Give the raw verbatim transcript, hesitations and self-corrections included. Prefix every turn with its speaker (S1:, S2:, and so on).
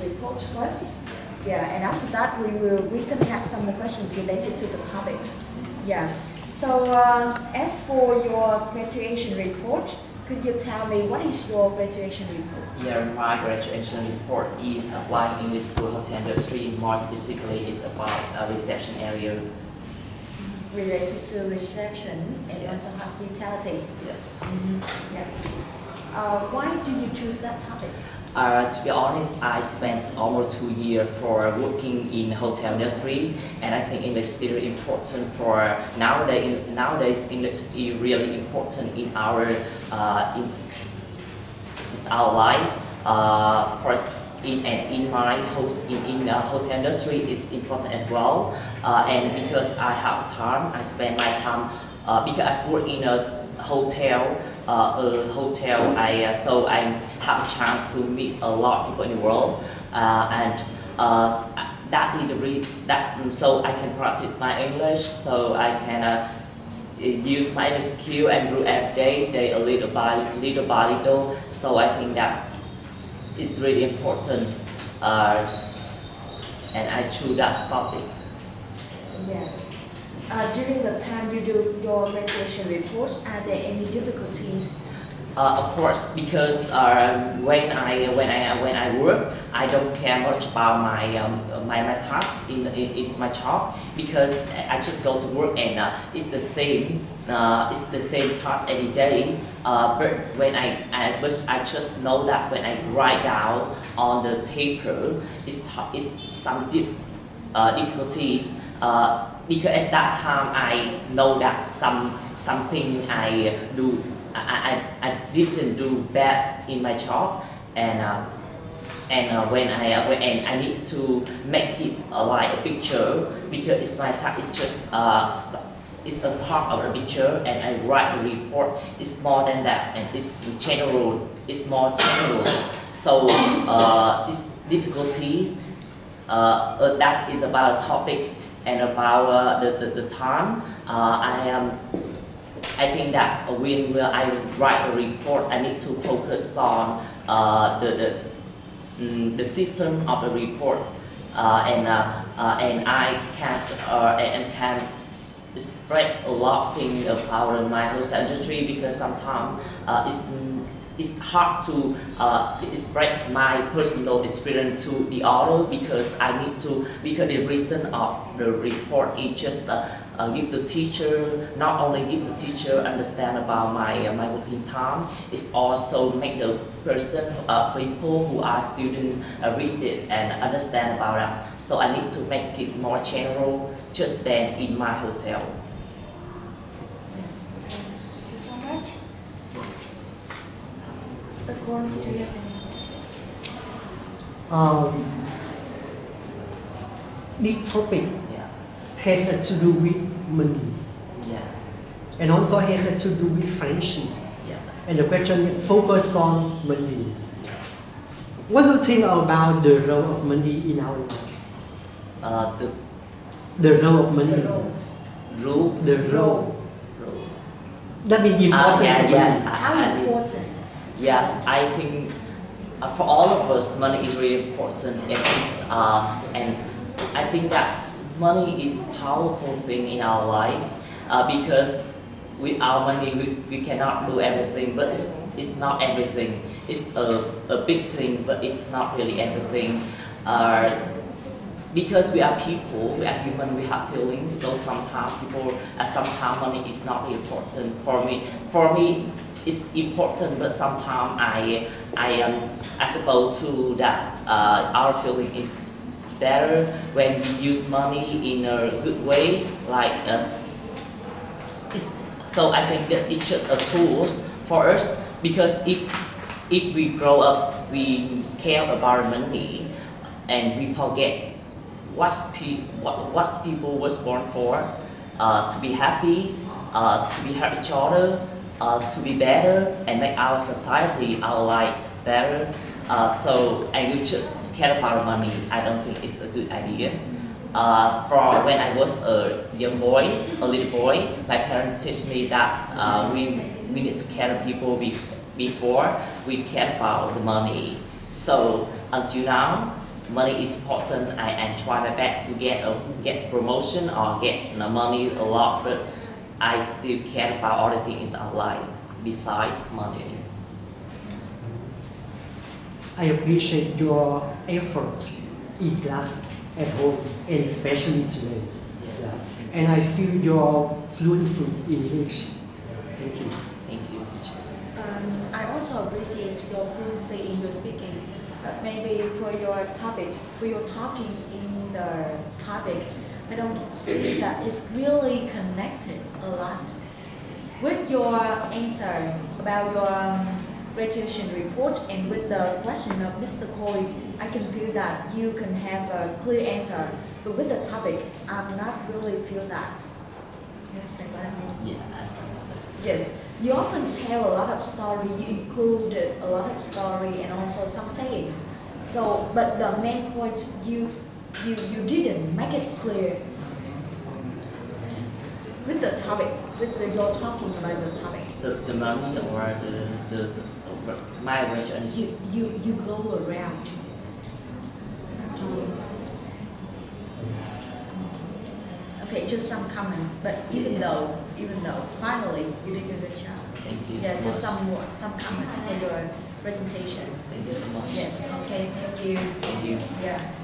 S1: report first. Yeah, and after that we will we can have some more questions related to the topic. Yeah. So uh, as for your graduation report, could you tell me what is your graduation report?
S2: Yeah, my graduation report is applying English to hotel industry. More specifically, it's about a reception area.
S1: Related to reception and
S2: yes.
S1: also hospitality.
S2: Yes.
S1: Mm-hmm. Yes. Uh, why do you choose that topic?
S2: Uh, to be honest, I spent almost two years for working in hotel industry, and I think English is very important for nowadays. Nowadays, English is really important in our uh, in, in our life. Uh, first, in and in my host in in the hotel industry is important as well. Uh, and because I have time, I spend my time uh, because I work in a hotel. Uh, a hotel, I uh, so I have a chance to meet a lot of people in the world, uh, and uh, that is the reason that um, so I can practice my English, so I can uh, use my English skill and grow every day, day a little by little by little. So I think that is really important, uh, and I choose that topic.
S1: Yes. Uh, during the time you do your graduation report, are there any difficulties?
S2: Uh, of course, because uh, when I when I when I work, I don't care much about my um, my my task in, in is my job, because I just go to work and uh, it's the same uh, it's the same task every day. Uh, but when I I but I just know that when I write down on the paper, it's it's some dif uh, difficulties. Uh, Because at that time I know that some something I do I, I, I didn't do best in my job, and uh, and uh, when I uh, when and I need to make it uh, like a picture, because it's my task. It's just uh, it's a part of a picture, and I write a report. It's more than that, and it's general. It's more general. So uh, it's difficulties. Uh, uh, that is about a topic. And about uh, the, the, the time, uh, I am. Um, I think that when I write a report, I need to focus on uh, the the, um, the system of the report, uh, and uh, uh, and I can uh, and can express a lot of things about my hotel industry, because sometimes uh, it's. It's hard to uh, express my personal experience to the other, because I need to, because the reason of the report is just uh, uh, give the teacher, not only give the teacher understand about my uh, my working time, it's also make the person, uh, people who are students uh, read it and understand about that. So I need to make it more general, just than in my hotel.
S1: Yes. Thank you so much. The core, do you have any?
S3: Um, this topic
S2: yeah.
S3: has to do with money,
S2: Yes.
S3: and also has to do with friendship.
S2: Yeah.
S3: And the question focus on money. What do you think about the role of money in our life?
S2: Uh, the
S3: The role of money.
S1: The role.
S2: rule.
S3: The role.
S2: rule.
S3: That means important.
S2: Uh, yeah,
S3: for
S2: yes.
S3: money.
S2: I,
S1: How
S2: I mean,
S1: important?
S2: Yes, I think uh, for all of us, money is really important, and uh, and I think that money is a powerful thing in our life, uh, because without money we, we cannot do everything. But it's it's not everything. It's a, a big thing, but it's not really everything. Uh, because we are people, we are human, we have feelings. So sometimes people, uh, sometimes money is not really important for me. For me. It's important, but sometimes I I am um, I suppose to that uh, our feeling is better when we use money in a good way, like us. It's, so I think that it's just a tool for us, because if if we grow up, we care about money, and we forget what pe what what people was born for, uh, to be happy, uh, to be help each other. Uh, to be better and make our society, our life better. Uh, so I will just care about money. I don't think it's a good idea. Uh, for when I was a young boy, a little boy, my parents teach me that uh, we, we need to care about people be, before we care about the money. So until now, money is important. I, I try my best to get a get promotion or get you know, money a lot, but I still care about other things in life besides money.
S3: I appreciate your efforts in class, at home, and especially today.
S2: Yes.
S3: Yeah. And I feel your fluency in English. Thank you.
S2: Thank you, teachers.
S1: Um, I also appreciate your fluency in your speaking. But maybe for your topic, for your talking in the topic, I don't see that it's really connected a lot. With your answer about your um, graduation report and with the question of Mister Khoi, I can feel that you can have a clear answer. But with the topic, I'm not really feel that. You understand what I mean?
S2: Yeah, I understand.
S1: Yes, you often tell a lot of story, you included a lot of story and also some sayings. So, but the main point, you you you didn't make it clear with the topic, with the, you're talking about the topic.
S2: The, the money or the, the, the over my version.
S1: You, you, you go around. Okay, just some comments, but even though, even though, finally, you did a good job.
S2: Thank you
S1: Yeah,
S2: so
S1: just
S2: much.
S1: some more, some comments for your presentation.
S2: Thank you so much.
S1: Yes, okay, thank you.
S2: Thank you.
S1: Yeah.